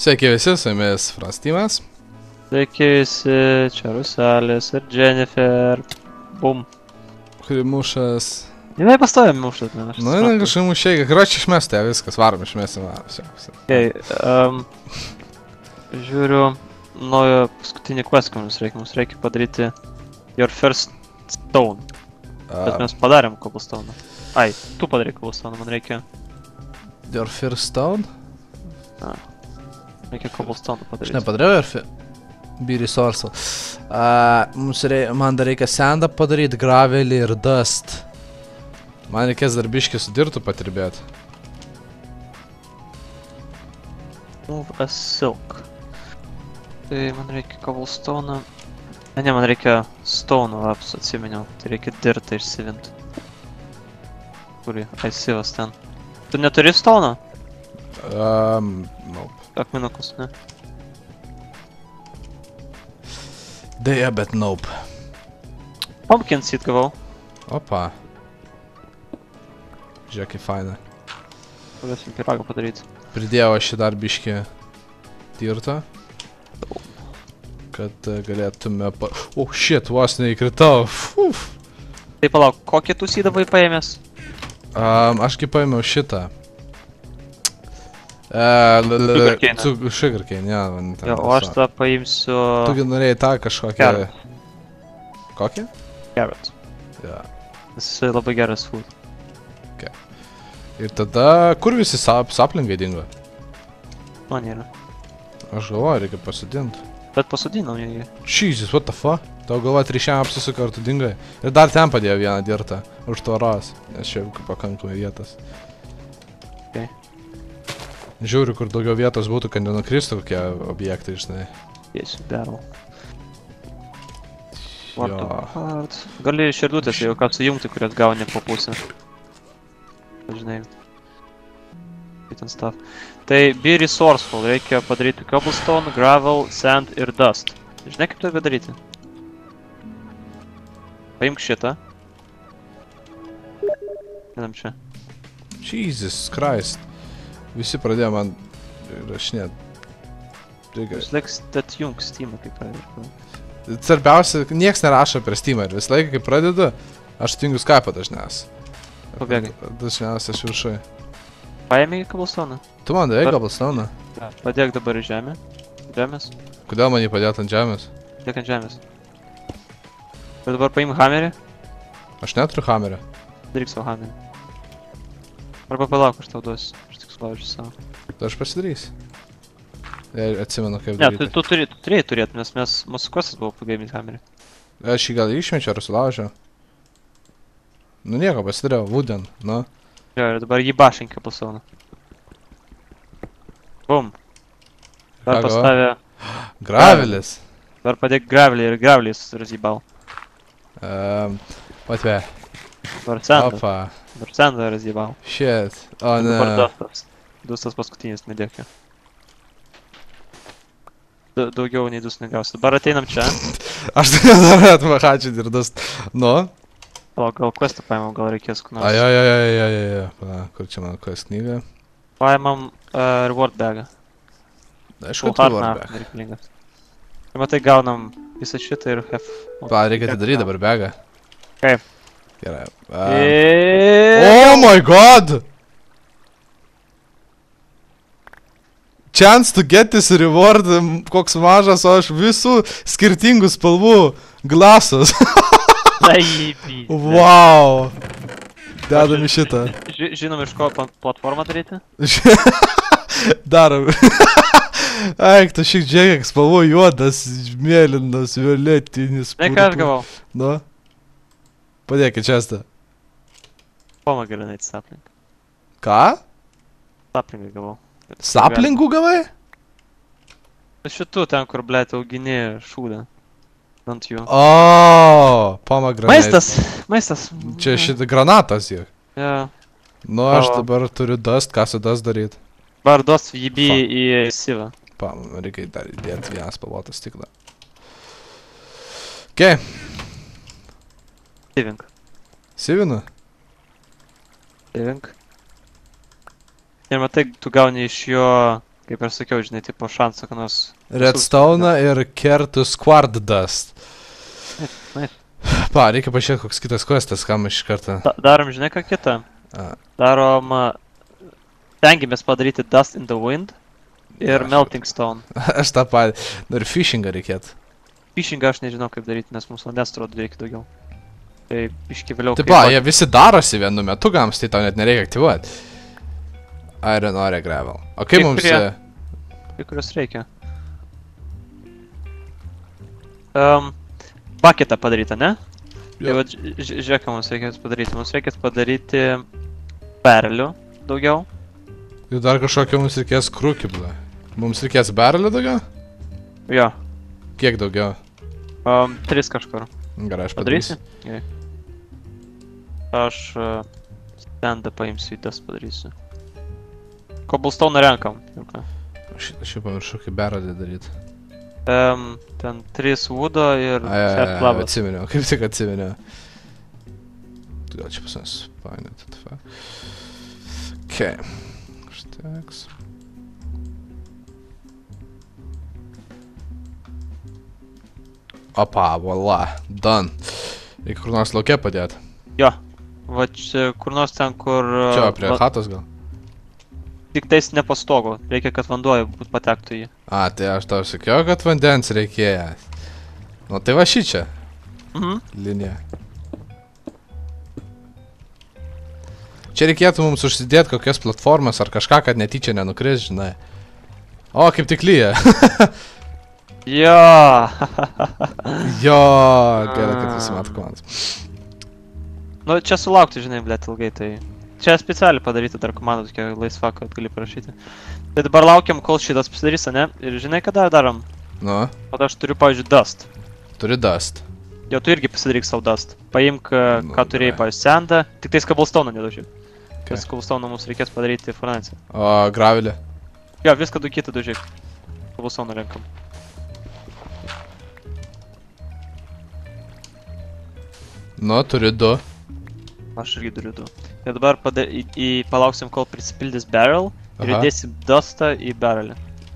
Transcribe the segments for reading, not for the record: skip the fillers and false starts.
Sveiki visi, su jumis Frastimas. Sveiki visi, čia Ruselis ir Jennifer. Bum. Krimušas. Jinai pastovė mušat, ne? Nu, jinai kažkaip mušė, karoči išmestė, viskas, varom išmesim. Okay, žiūriu, naujo paskutinį quest, mums reikia padaryti Your First Stone. Bet mes padarėm cobblestone. Ai, tu padarai cobblestone, man reikia... Your First Stone? Reikia cobblestone padaryti. Aš nepadariau Be Resourceful. Man dar reikia sandą padaryti, gravelį ir dust. Man reikės dar biškį sudirtų patirbėti. Move a silk. Tai man reikia cobblestone. Ne, man reikia stone laps, atsiminiau. Tai reikia dirtą išsivinti. Kuri? Aisivas ten. Tu neturi stone? Nope. Akmenukus, ne? Deja, bet nope. Pumpkin seed gavau. Opa. Žiūrėk, kaip faina. Galėsim piragą padaryti. Pridėjau aš šį dar biškį tirtą. Kad galėtume Oh shit, vos neįkritau. Tai palauk, kokį tu seedą buvai paėmęs? Ašgi paėmiau šitą. Sugarcane, ja. Jo, o aš tą paimsiu... Tugi norėjai tą kažkokią... Carrot. Kokią? Carrot. Ja. Jis labai geras food. Ir tada, kur visi saplingai dingo? Man yra. Aš galvoju, reikia pasodinti. Bet pasodinom jį. Jesus, what the fuck? Tau galvoju, 3 apsisuka, ar tu dingai. Ir dar ten padėjau vieną dirtą už tvoros, nes čia pakankamai vietos. Okay. Žiūriu, kur daugiau vietos būtų, kad nenukristų kokie objektai, žinai. Jėsiu, darau. Gali širdutės, jeigu ką sujungti, kurias gauni po pusę. Žinai. Kitin stuff. Tai be resourceful, reikia padaryti cobblestone, gravel, sand ir dust. Žinai, kaip tai padaryti? Paimk šitą. Einam čia. Jesus Christ. Visi pradėjo man rašinėt. Vis laiks atjung Steamą, kaip pradėjau. Svarbiausia, nieks nerašo per Steamą ir vis laiką, kai pradedu, aš atjungiu Skype'ą dažniausiai. Pabėgai. Dažniausiai aš viršui. Paėmė į cobblestone? Tu man davai cobblestone? Padėk dabar į žemę. Žemės. Kodėl man jį padėt ant žemės? Padėk ant žemės. Ir dabar paim hammerį. Aš neturiu hammerio. Daryk savo hammerį. Arba palauk, aš tau duosiu. Aš tik sulaužiu savo. Tai aš pasidarysiu. Atsimenu, kaip ne, daryti. Tu turėjai turėt, nes mūsų kostas buvo pagaiminti hammerį. Aš jį gal išmečiau ar sulaužiau. Nu nieko, pasidariau, wooden, nu. Jo, ir dabar jį bašink cobblestone. Bum. Dar pastavė... Gravelis. Dar padėk gravelį ir gravelį razybau. Patvė. Dar sandą. Opa. Dar sandą razybau. Shit. O ne. Dabar dustas. Dustas paskutinis nedėkio. Daugiau nei dus negausi. Dabar ateinam čia. Aš tai dar atmahačiu ir dust. Nu. Palauk, gal questą paėmam, gal reikės kur nors. Ai. Kur čia mano quest knyga? Paėmam reward bagą. Aišku, reward bag. Reikalingas. Ir matai, gaunam visą šitą ir have... Reikia atidaryti dabar bagą. Kaip? Gerai. Oh my god! Chance to get this reward, koks mažas, o aš visų skirtingų spalvų glasus. Naibys. Wow! Dedam į šitą. Žinom, iš ko platformą daryti? Darom. Eik, tu šiek tiek spalvų juodas, mėlynas, violetinis. Ne, ką aš gavau? Nu? Padėk į čestą. Pomegranate sapling. Ką? Saplingą gavau. Saplingų gavai? Šitų ten, kur, blėt, augini šūdą. Ant jų. O, pomegranate. Maistas. Čia šitą granatas juk. Jo. Nu, aš dabar turiu dust, ką su dust daryt? Dabar dust jį į sivą. Reikia dar įdėti vieną spalvotą stiklą. Okei. Sivink. Sivinu? Sivink. Ir matai, tu gauni iš jo Kaip ir sakiau, žinai, tipo šansą, kad nors... Redstone ir Kertus Quart Dust. Nice. Pa, reikia pažiūrėti, koks kitas questas, kam iš karto. Darom, žinai, ką kitą? Darom... Stengiamės padaryti Dust in the Wind ir Melting Stone. Aš tą patį. Dar fishingą reikėtų. Fishingą aš nežinau, kaip daryti, nes mums vandens atrodo reikia daugiau. Tai biški vėliau... Taip, jie visi darosi vienu metu gams, tai tau net nereikia aktyvuoti. Iron ore gravel. O kaip mums... Kai kurios reikia. Bucketą padarytą, ne? Tai va, žiūrėk, ką mums reikės padaryti. Mums reikės padaryti barrelių daugiau. Ir dar kažkokio mums reikės krūkį, bla. Mums reikės barrelių daugiau? Jo. Kiek daugiau? 3 kažkur. Gerai, aš padarysiu. padarysiu. Gerai. Aš standą paimsiu į tas padarysiu. Cobblestone renkam. Aš jau pamiršau, kaip barrelį daryti. Ten 3 woodo ir labas. Atsiminiau, kaip tik atsiminiau. Gal čia pas mes painėti. Okei. Užteks. Opa, voila. Done. Reikia kur nors lauke padėti. Jo. Va čia kur nors ten, kur... Čia prie chatos gal? Tik tais nepastogo. Reikia, kad vanduo patektų jį. A, tai aš tau sakiau, kad vandens reikėjo. Nu tai va šičia. Linija. Čia reikėtų mums užsidėti kokias platformas ar kažką, kad netyčia nenukris, žinai. O, kaip tik lyja. Jo. Jo, gerai, kad visi mato komandas. Nu, čia sulaukti, žinai, blėt, ilgai, tai... Čia specialiai padaryti dar komandą, tokia laisva, kad gali parašyti. Tai dabar laukiam, kol šitas pasidarys, ne? Ir žinai, ką dar darom? Nu? O aš turiu, pavyzdžiui, Dust. Turi Dust. Jo, tu irgi pasidaryk savo Dust. Paimk, ką turėjai, pavyzdžiui, sendą. Tik tais Cobblestone nedaužyk. Nes Cobblestone mums reikės padaryti furnansę. O, gravelį? Jo, viską kitą daužyk. Cobblestone renkam. Nu, turi 2. Aš irgi turiu 2. Ir dabar palauksim, kol prisipildys barrel ir įdėsim Dustą į barrelį.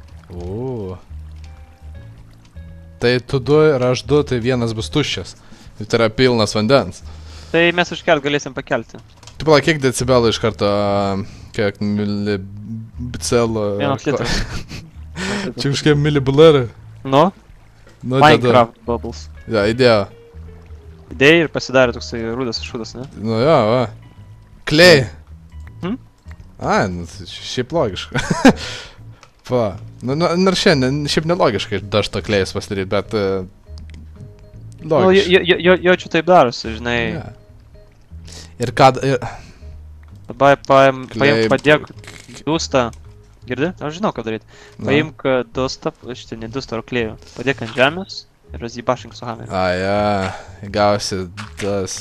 Tai tu 2 ir aš 2, tai vienas bus tuščias. Tai yra pilnas vandens. Tai mes iškelt galėsim pakelti. Tu pala, kiek decibelų iš karto, kiek milibicelo... 1 litras. Čia kažkiek milibulerų. Nu? Minecraft bubbles. Ja, įdėjo. Įdėjai ir pasidarė toksai rudas šūdas, ne? Nu jo, va. Klei. Ai, nu, šiaip logiška. Va. Nors šiandien šiaip nelogiškai dažto klejas pasidaryti, bet... Logiška. Nu, jaučiu taip darosi, žinai. Ir ką... Dabar padėk dustą. Girdi? Aš žinau, ką daryti. Paimk dustą, šitą ne dustą, o klėjų. Padėk ant žemės ir razjybašink su hameriu. Aja, gausi tas...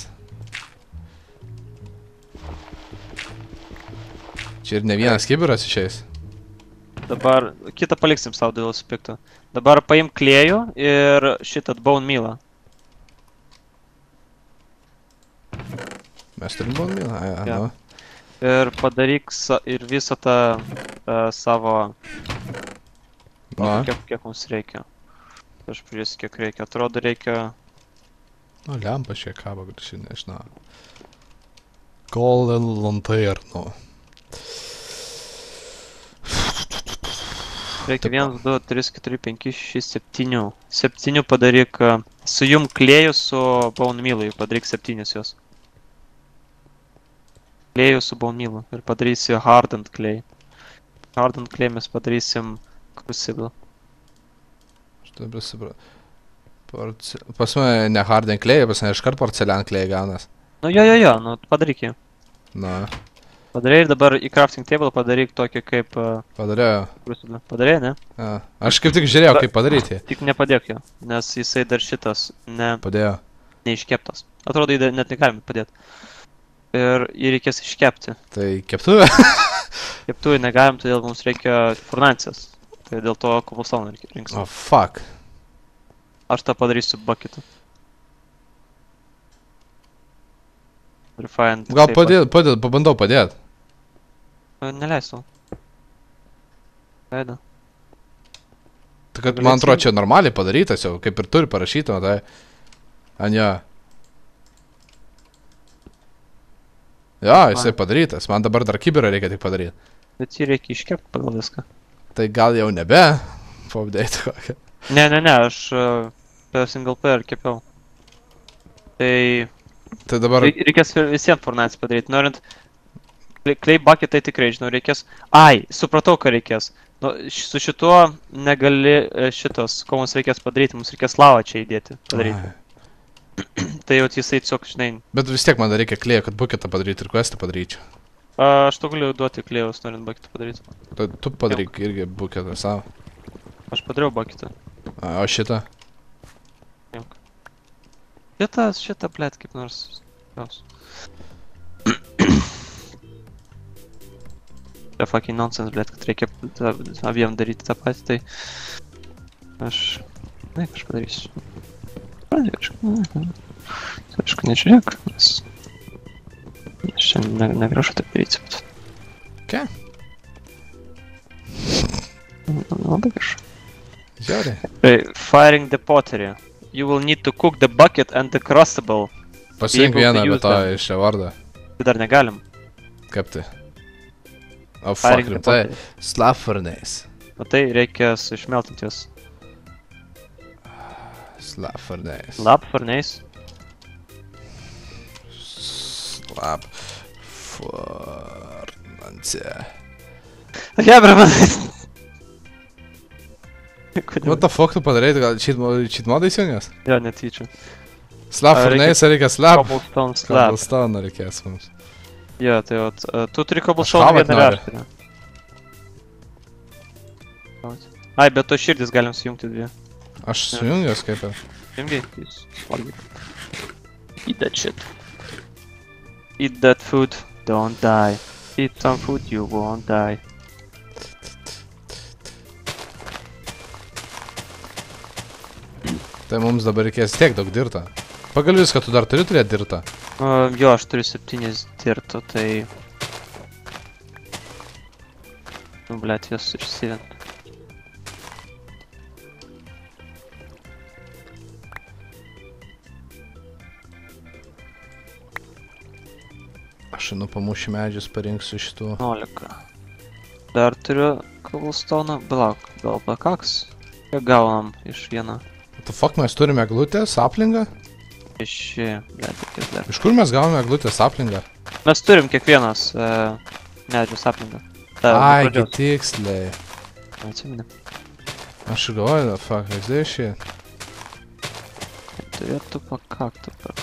Čia ir ne vienas kibiras išeis. Dabar, kitą paliksim savo dėl supikto. Dabar paimk klėjų ir šitą bone mealą. Mes turim bone mealą? Aja, nu. Ir padaryk ir visą tą savo... Kiek mums reikia. Aš prižiūrėsiu, kiek reikia. Atrodo, reikia... Nu, lempa šiek kabo, gražiai, nežinau. Golden lanternų. Reikia 1, 2, 3, 4, 5, 6, 7. 7 padaryk, sujung klėjų su bone mealu, padaryk 7 jos. Klėjų su bone mealu ir padarysi hardened clay. Hardened clay mes padarysim crucible. Aš dabar supratau. Pas mane ne hardened clay, pas mane iškart porcelian clay gaunas. Nu jo, nu padaryk jį. Na. Padarėjai ir dabar į crafting table padaryk tokį kaip... Padarėjau. Crucible. Padarėjai, ne? Aš kaip tik žiūrėjau, kaip padaryti. Tik nepadėk jo, nes jisai dar šitas Padėjo. Neiškeptas. Atrodo, jį net negalime padėti. Ir jį reikės iškepti. Tai keptuvė? Keptuvė negalim, todėl mums reikia furnansės. Tai dėl to cobblestone rinksim. Oh, fuck. Aš tą padarysiu bucketu. Gal pabandau padėt. Neleisiu. Veido. Tai kad, man atrodo, čia normaliai padarytas jau, kaip ir turi parašyti, tai... Anja. Jo, jisai padarytas, man dabar dar kibirą reikia tik padaryti. Bet jį reikia iškepti pagal viską. Tai gal jau nebe, paupdėti kokią. Ne, aš per single player kepiau. Tai dabar... Reikės visiems Fortnite padaryti, norint... Clay bucketai tikrai, žinau, reikės... Ai, supratau, ką reikės. Nu, su šituo negali šitos, ko mums reikės padaryti, mums reikės lavą čia įdėti, padaryti. Tai jau jisai tiesiog, žinai... Bet vis tiek man dar reikia klėjo, kad bucketą padaryti ir questą padaryčiau. Aš to galiu duoti klėjus, norint bucketą padaryti. Tai tu padaryk irgi bucketą savo. Aš padariau bucketą. O šitą? Šitą, blėt, kaip nors... Tai fucking nonsense, blėt, kad reikia abiem daryti tą patį, tai... Aš padarysiu. Aišku, nežiūrėk, nes... Aš čia negražu taip daryti, bet... Ką? Labai gražu. Žiauriai. Firing the pottery. You will need to cook the bucket and the crucible. Pasirink vieną be to iš šio vardą. Tai dar negalim. Kaip tai? O fuck, rimtai. Slab furnace. Matai, reikia išmeltinti juos. Slab furnace. Slab furnace. Slab furnace. Hebra, man. What the fuck tu padarai, gal cheat modai įsijungęs? Jo, netyčia. Slab furnace reikia slab. Cobblestone slab. Cobblestone reikės mums. Jo, tai vat, tu turi cobblestone vieną raštinę. Ai, bet to širdis galim sujungti dvi. Aš sujungęs kaip ir. Jungiai? Eat that shit. Eat that food, don't die. Eat some food, you won't die. Tai mums dabar reikės tiek daug dirto. Pagal viską, tu dar turi turėti dirto? Jo, aš turiu 7 dirto, tai... Nu, blėt, jos išsivent. Aš pamušiu medžius, parinksiu šitų. 11. Dar turiu cobblestone, blauk, gal pakaks? Kiek gaunam iš vieno? Tu fuck, mes turime eglutės, aplingą? Iš, blėt, reikės dar. Iš kur mes gavome eglutės aplingą? Mes turim kiekvienas medžius aplingą. Ai, tiksliai. Atsiminė. Aš galvoju, fuck, this shit. Turėtų pakakti per.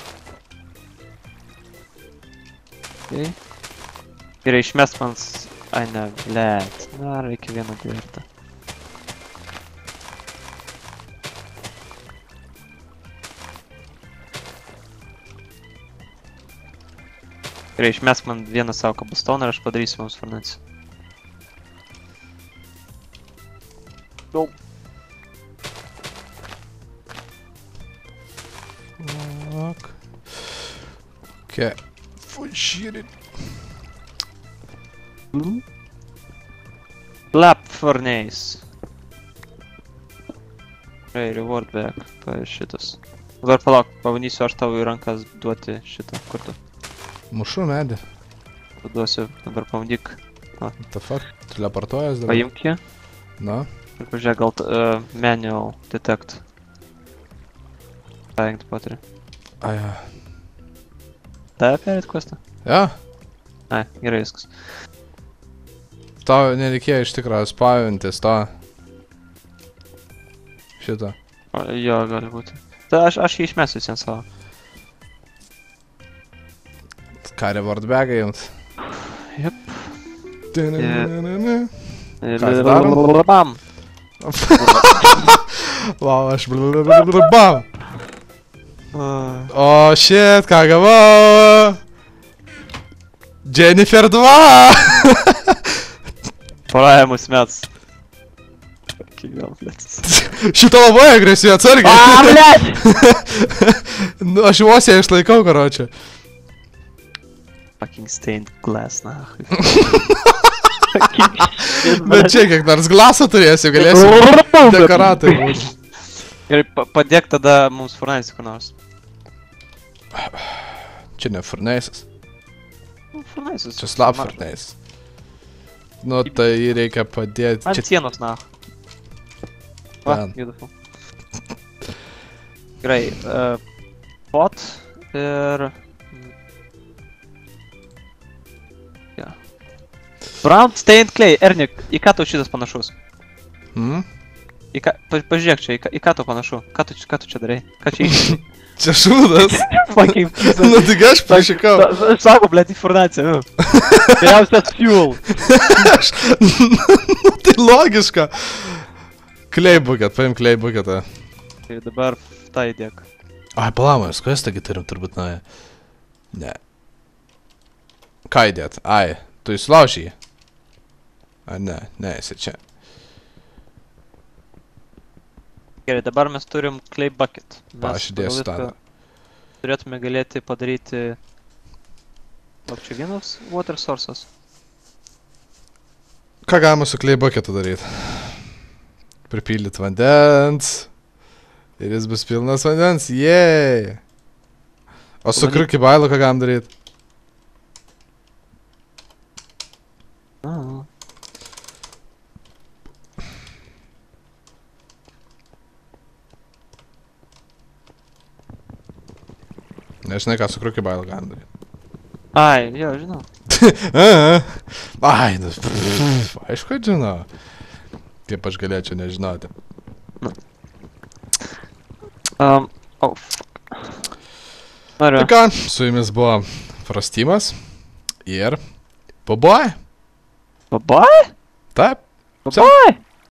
Okay. Gerai, išmes man... Ai ne, blėt. Na, reikia vieną dirtą. Gerai, išmesk man vieną savo cobblestone ir aš padarysiu mums furnace. Go! Fuck. Okay. Shit. Slab furnace. Gerai, reward back. Šitas. Dabar palauk, pabandysiu aš tau į rankas duoti šitą. Kur tu? Mušu medį. Paduosiu, dabar pabandyk. What the fuck? Teleportuojas dabar? Paimk jį. Na? Ir pažiūrėk, gal manual detect. Firing the pottery. Ai, ja. Davė perėt questą? Ja? Ai, gerai viskas. Tau nereikėjo iš tikrųjų spavintis to. Šitą. Jo, gali būti. Tai aš jį išmesiu visien savo. Ką reward bagą jums? Jep. Ką darom? Bam! Wow, aš bam! O, shit, ką gavau! Jennifer 2! Paravimus mets. Šito labai agresyviai, atsargiai! A, blėt! Nu, aš vos ją išlaikau, karočią. Fucking stained glass, na. Bet čia kiek nors glaso turėsiu, galėsiu dekoratai būti. Ir padėk tada mums furnaisį kur nors. Čia ne furnaisas. Furnaisas. Čia slap furnaisas. Nu, tai reikia padėti. Ant sienos, na. Va, Ten. beautiful. Gerai, pot ir... Ja. Brown stained clay, Ernik, į ką tau šitas panašus? Į ką, pažiūrėk čia, į ką tau panašu? Ką tu čia darai? Ką čia įštai? Čia šūdas. Fucking pizza. Nu, tik aš prašykau. Sako, blėt, informacija, nu. Geriausias fuel. Nu, tai logiška. Clay bucket, paim clay bucketą. Tai dabar tą įdėk. Ai, palamas, ko jas tagi turim turbūt naują? Ne. Ką įdėt? Ai, tu įsilaužį jį? Ai, ne, esi čia. Gerai, dabar mes turim clay bucket. Aš įdėsiu tą. Turėtume galėti padaryti... Lab, čia vienas water sources. Ką galima su clay bucketu daryti? Pripildyti vandens. Ir jis bus pilnas vandens, jėj! O su kriuki bailu ką galim daryti? Nežinai, ką su kriuki bailu galim daryti. Ai, jo, žinau. Ai, nu, aišku, žinau. Kaip aš galėčiau nežinoti. Oh, fuck. Noriu. Tai ką, su jumis buvo Frostymas ir Boboj. Bye-bye? Taip. Bye-bye?